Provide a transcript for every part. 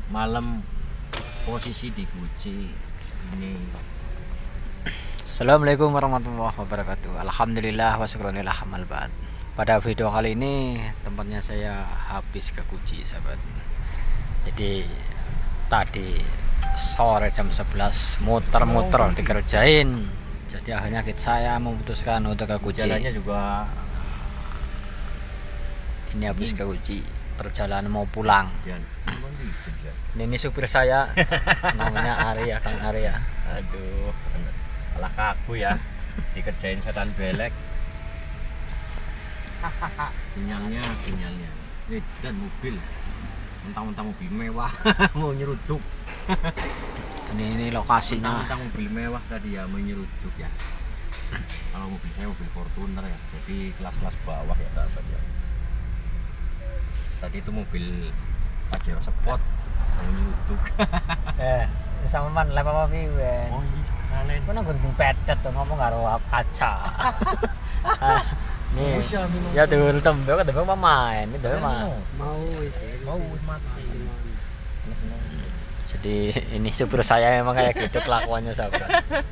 malam posisi di Guci ini. Assalamualaikum warahmatullahi wabarakatuh. Alhamdulillah wa syukurillah amal ba'd. Pada video kali ini tempatnya saya habis ke Guci, sahabat. Jadi tadi sore jam 11 muter-muter dikerjain. Jadi akhirnya saya memutuskan untuk ke Guci. Jalannya juga ini habis ke Guci, perjalanan mau pulang. ya. Ini supir saya namanya Arya, Kang Arya. Aduh, kalah kaku ya, dikerjain setan belek. sinyalnya dan mobil mentang-mentang mobil mewah mau nyeruduk. Ini lokasinya. Mentang-mentang mobil mewah tadi ya, mau nyeruduk ya. Kalau mobil saya mobil Fortuner ya, jadi kelas-kelas bawah ya sahabat ya. Tadi itu mobil Pajero Sport mau nyeruduk. Sama man lep apa piye? Oh iya, kalian Kau nanggur pedet tuh ngomong karo kaca. Nih, ya dulu tembe kok tembe main, itu mah. mau mati. Jadi ini supir saya memang kayak gitu kelakuannya, sahabat.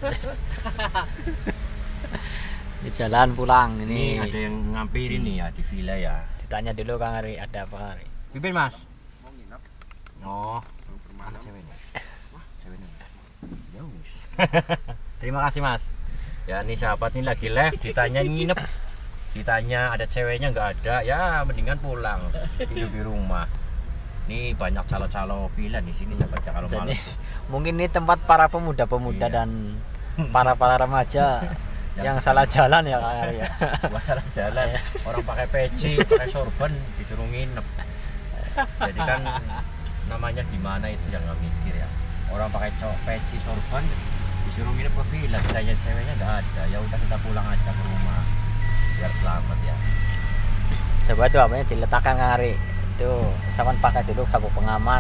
Di jalan pulang Ini ini. ada yang ngampirin nih ya di villa ya. Ditanya dulu Kang Ari, ada apa Kang Ari? Pipin Mas. Mau nginap. Oh, mana ceweknya? Wah, ceweknya. Ya wis. Terima kasih Mas. Ya nih sahabat ini lagi live, ditanya nginep. Ditanya ada ceweknya nggak ada, ya mendingan pulang tidur di rumah. Ini banyak calo-calo villa di sini sahabat ya kalau malam. Jadi mungkin ini tempat para pemuda-pemuda Iya. dan para remaja yang salah jalan ya Kang Ari ya. Salah jalan. Orang pakai peci, pakai sorban disuruh nginep. Jadi kan namanya di mana itu yang nggak mikir ya. Orang pakai peci sorban disuruh nginep ke villa, ditanya ceweknya nggak ada. Ya udah kita pulang aja ke rumah biar selamat ya. Coba tuh apanya diletakkan Kang Ari. Itu saman pakai dulu sabuk pengaman.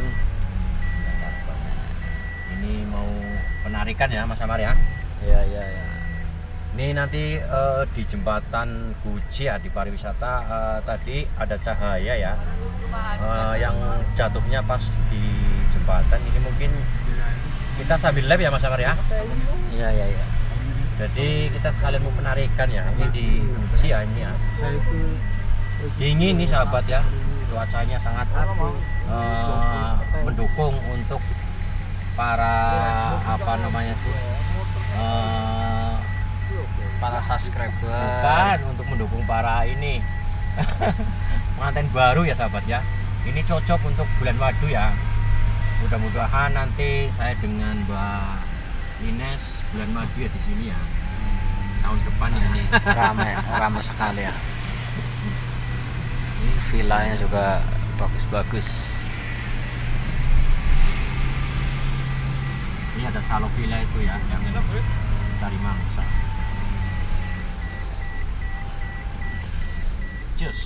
Ini mau penarikan ya Mas Amar ya. Iya. Ini nanti di jembatan Guci ya, di pariwisata tadi ada cahaya ya, yang jatuhnya pas di jembatan. Ini mungkin kita sambil live ya Mas Amar ya. Iya. Jadi kita sekalian mau penarikan ya. Ini di Guci ya ini ya. Dingin nih sahabat ya. Cuacanya sangat mendukung untuk para apa namanya sih? Para subscriber. Bukan untuk mendukung para ini pengantin baru ya sahabat ya. Ini cocok untuk bulan madu ya. Mudah-mudahan nanti saya dengan Mbak Ines bulan madu ya di sini ya. Tahun depan ya. Ini ramai sekali ya. Villanya juga bagus-bagus. Ini ada calo villa itu ya yang cari mangsa. Just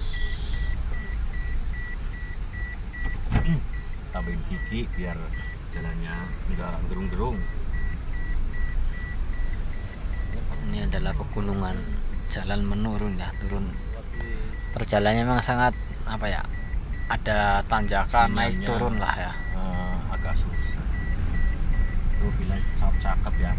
tambahin gigi biar jalannya enggak gerung-gerung. Ini adalah pegunungan, jalan menurun ya, turun. Perjalanannya memang sangat apa ya? Ada tanjakan, naik Sinyalnya, turun lah ya. Agak susah. Tuh villa cakep ya.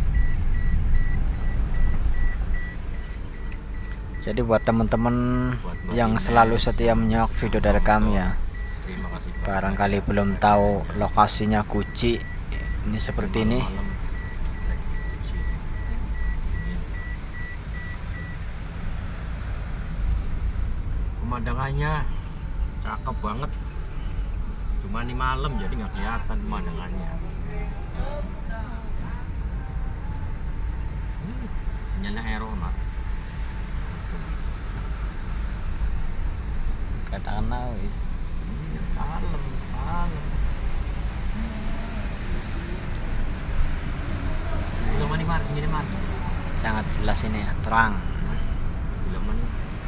Jadi buat teman-teman Buat yang Mbak selalu Ines, setia menyimak video dari kami ya, terima kasih Pak. barangkali belum tahu lokasinya Guci, ini seperti ini. Malam-malam naik Guci. Ini. Pemandangannya cakep banget. Cuma ini malam jadi nggak kelihatan pemandangannya. Sinyalnya error Mat. Kadang-kadang wis. Kalem. Belum nih Mar, sini Mar. Sangat jelas ini ya, terang. Belum nih.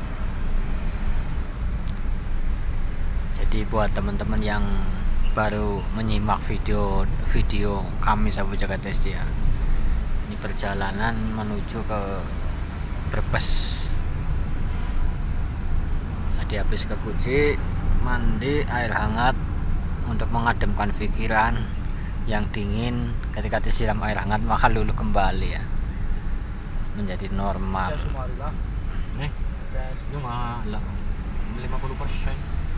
Jadi buat teman-teman yang baru menyimak video kami Sahabat Jakarta SD ya, ini perjalanan menuju ke Brebes. Tadi habis ke Guci, mandi air hangat, untuk mengademkan pikiran yang dingin ketika disiram air hangat maka luluh kembali ya menjadi normal. Nih, itu malah 50%.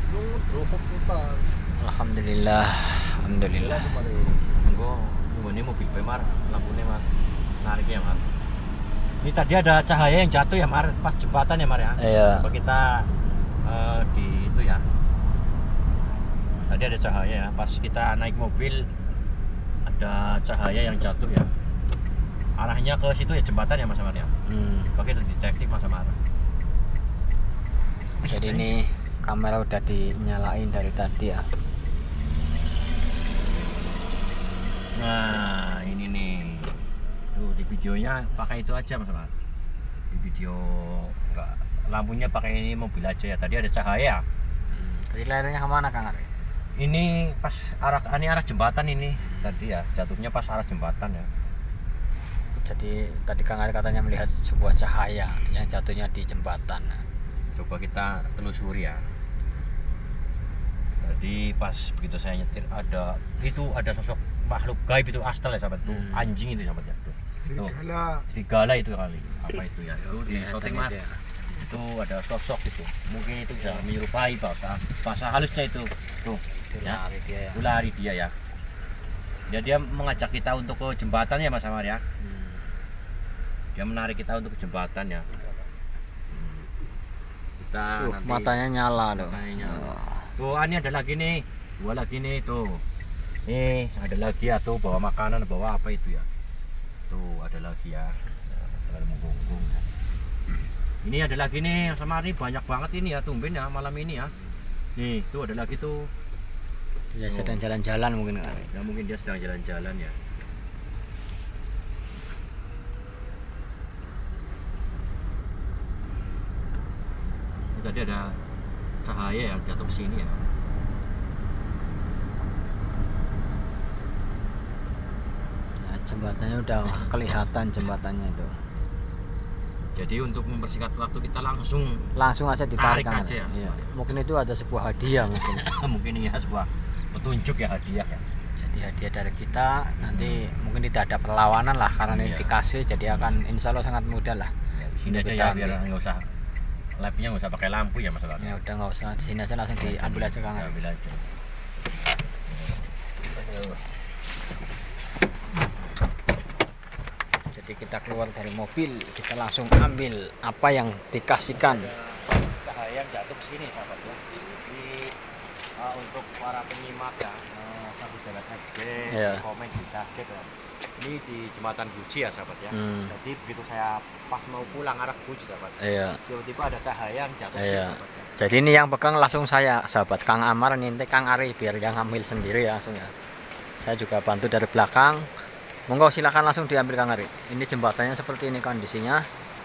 Alhamdulillah, alhamdulillah. Ini mobil Pemar, lampunya Mar, narik ya Mar. Ini tadi ada cahaya yang jatuh ya Mar, pas jembatan ya Mar ya. Iya. Coba kita di itu ya. Tadi ada cahaya ya, pas kita naik mobil ada cahaya yang jatuh ya. Arahnya ke situ ya jembatan ya Mas Amar ya. Pakai detektif Mas Amar. Jadi ini kamera udah dinyalain dari tadi ya. Nah ini nih, tuh di videonya pakai itu aja Mas Amar. Di video enggak, lampunya pakai ini mobil aja ya. Tadi ada cahaya. Tadi larinya kemana Kang Ari? Ini pas arah jembatan ini tadi ya, jatuhnya pas arah jembatan ya. Jadi tadi Kang Ari katanya melihat sebuah cahaya yang jatuhnya di jembatan. Coba kita telusuri ya. Tadi pas begitu saya nyetir ada sosok makhluk gaib itu astral ya sahabat tuh, anjing itu sahabat ya tuh. Serigala itu kali. Apa itu ya? Itu di shooting Mas. Itu ada sosok itu. Mungkin itu bisa menyerupai bahasa halusnya itu. Tuh. Ya. Ulari dia ya. Dia mengajak kita untuk ke jembatan ya Mas Amar ya. Dia menarik kita untuk ke jembatan ya. Kita nanti matanya nyala loh. Tuh, ini ada lagi nih. Dua lagi nih tuh. Nih, ada lagi ya tuh bawa makanan, bawa apa itu ya. Tuh, ada lagi ya. Terlalu menggonggong. Ini ada lagi nih sama ini banyak banget ini ya tumben ya malam ini ya. Nih, tuh ada lagi tuh. Dia sedang jalan-jalan mungkin kan. Ya mungkin dia sedang jalan-jalan ya. Tadi ada cahaya yang jatuh ke sini ya. Nah, jembatannya udah kelihatan jembatannya itu. Jadi untuk mempersingkat waktu kita langsung aja ditarik aja ya. Iya. Mungkin itu ada sebuah hadiah mungkin. Mungkin ya sebuah petunjuk ya, hadiah ya. Jadi hadiah dari kita nanti mungkin tidak ada perlawanan lah karena ini dikasih, jadi akan insya Allah sangat mudah lah. Ya, di sini aja ya biar nggak usah live-nya nggak usah pakai lampu ya Mas. Ya udah nggak usah, di sini aja langsung diambil aja Kang. Ambil aja. Jadi kita keluar dari mobil, kita langsung ambil apa yang dikasihkan. Cahaya yang jatuh ke sini sahabat ya. Jadi untuk para penyimak ya, satu jalan FB, komen di basket ya. Ini di jembatan Guci ya sahabat ya. Jadi begitu saya pas mau pulang arah Guci sahabat, tiba-tiba ada cahaya yang jatuh ke sini sahabat ya. Jadi ini yang pegang langsung saya sahabat, Kang Amar nintek Kang Ari biar yang ngambil sendiri ya langsung ya. Saya juga bantu dari belakang. Monggo silakan langsung diambil Kang Ari. Ini jembatannya seperti ini kondisinya.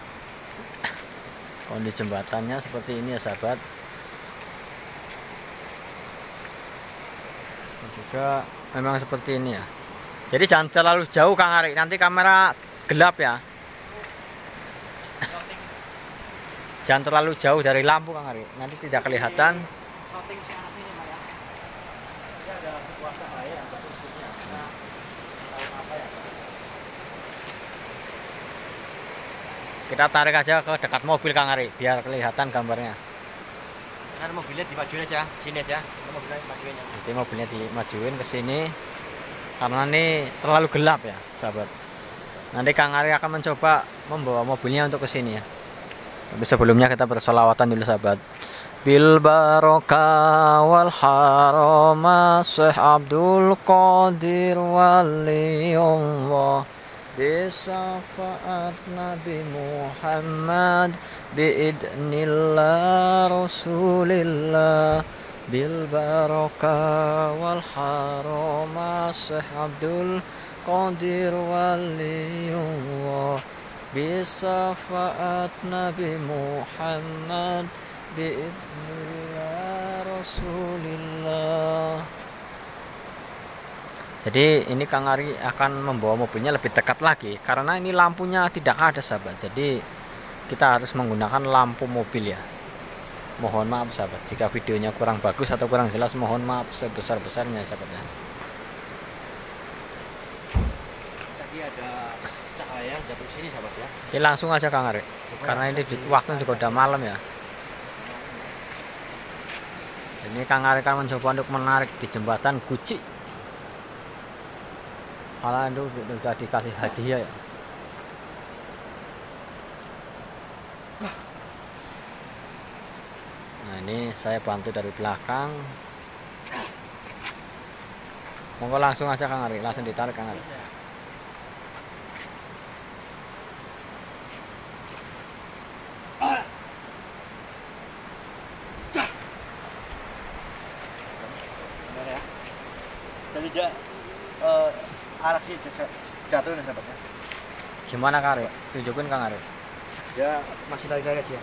Kondisi jembatannya seperti ini ya sahabat. Juga memang seperti ini ya. Jadi jangan terlalu jauh Kang Ari, nanti kamera gelap ya. Jangan terlalu jauh dari lampu Kang Ari, nanti tidak kelihatan. Kita tarik aja ke dekat mobil Kang Ari biar kelihatan gambarnya. Kan mobilnya dimajuin aja, sini aja. Mobilnya dimajuin ya. Nanti mobilnya dimajuin ke sini karena ini terlalu gelap ya, sahabat. Nanti Kang Ari akan mencoba membawa mobilnya untuk ke sini ya. Tapi sebelumnya kita bersolawatan dulu sahabat. Bil barokah wal harama Syekh Abdul Qadir waliyullah bisafaat Nabi Muhammad biidnillah Rasulillah bil barokah wal harama Syekh Abdul Qadir waliyullah bisafaat Nabi Muhammad biidnillah Rasulillah. Jadi ini Kang Ari akan membawa mobilnya lebih dekat lagi karena ini lampunya tidak ada sahabat. Jadi kita harus menggunakan lampu mobil ya. Mohon maaf sahabat, jika videonya kurang bagus atau kurang jelas, mohon maaf sebesar-besarnya sahabatnya. Tadi ada cahaya yang jatuh sini sahabat ya. Oke, langsung aja Kang Arek, karena ini waktu juga udah malam ya. Ini Kang Arek kan mencoba untuk menarik di jembatan Guci. Kalau itu udah dikasih hadiah ya. Nah ini saya bantu dari belakang. Monggo langsung aja Kang Arek, langsung ditarik Kang Arek. Jadi arah sih jatuh nih sahabat ya. Gimana Kang Arek? Tunjukin Kang Arek. Ya masih lari-lari aja.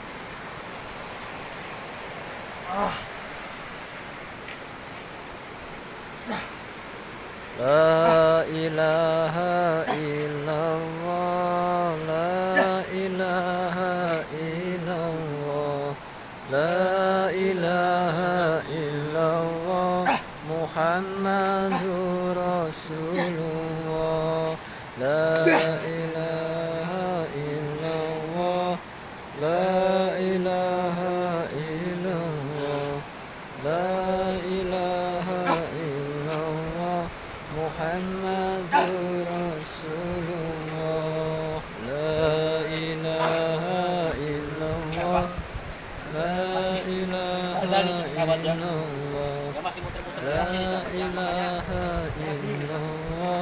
La ilaha illallah, la ilaha illallah, la ilaha illallah, Muhammadur Rasulullah, la ilaha illallah, la ilaha illallah, la ilaha illallah, Muhammadur Rasulullah, la ilaha illallah, la ilaha illallah, Ya masih muter-muter la sini sahabat ya. ilaha illallah,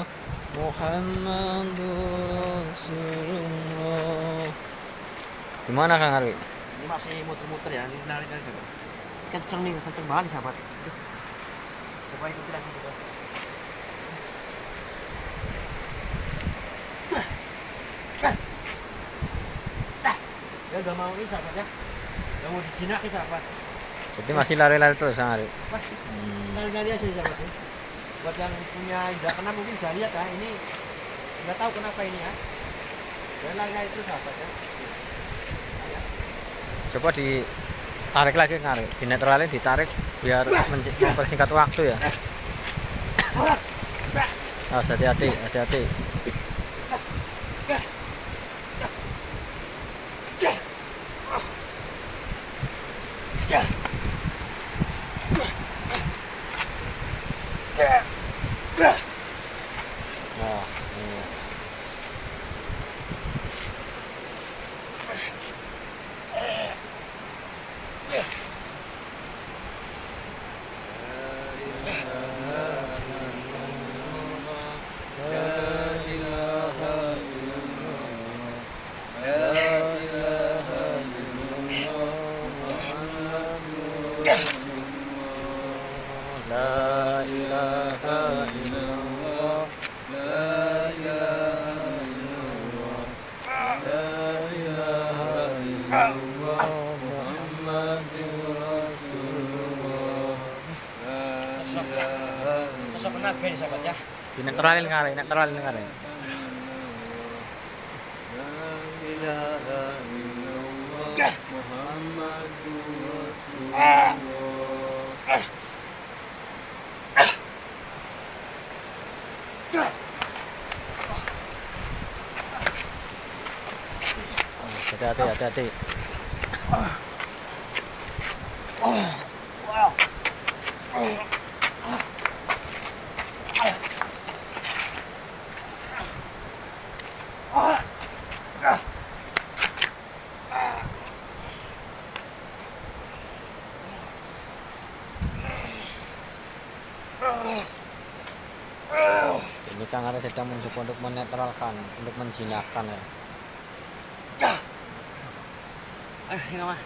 Muhammadur Rasulullah. Gimana Kang Arwi? Ini masih muter-muter ya, ini lari-lari sahabat. Kenceng nih, kenceng banget sahabat. Coba ikuti lagi gitu. Ya udah mau ini sahabat ya. Udah mau dijinakin sahabat. Jadi masih lari-lari terus Kang Arwi? Masih lari-lari aja sahabat ya. Buat yang punya indra keenam mungkin bisa lihat ya, ini nggak tahu kenapa ini ya. Dan lari-lari terus sahabat ya. Coba ditarik lagi Kang Arwi, dinetralin, ditarik biar mempersingkat waktu ya. Harus hati-hati, hati-hati. Nah, ini. La ilaha illallah, la ilaha illallah, la ilaha illallah, Muhammadur Rasulullah, la ilaha Sosok penaga ini sahabat ya. dinetralin kali, netralin kali. La ilaha illallah, Muhammadur Rasulullah. Hati-hati, hati-hati. Ini Kang Arwi sedang mencoba untuk menetralkan, untuk menjinakkan ya. Ini mah.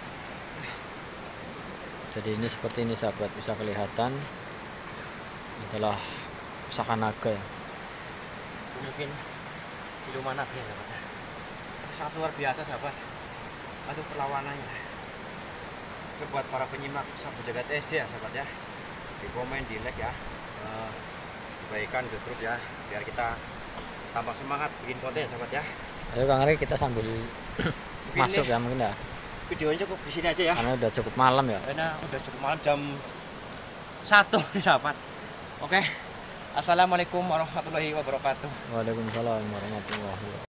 Jadi ini seperti ini sahabat, bisa kelihatan adalah pusaka naga ya. Mungkin siluman naga ya sahabat. Sangat luar biasa sahabat. Aduh perlawanannya. Itu buat para penyimak Sahabat Jagat SD ya sahabat ya. Di komen, di like ya. Baikkan ke grup ya, biar kita tambah semangat bikin konten ya sahabat ya. Ayo Kang Arwi, kita sambil masuk ini, ya mungkin ya. videonya cukup di sini aja ya. Karena udah cukup malam ya. Karena udah cukup malam jam 1 nih sahabat. Oke. Assalamualaikum warahmatullahi wabarakatuh. Waalaikumsalam warahmatullahi wabarakatuh.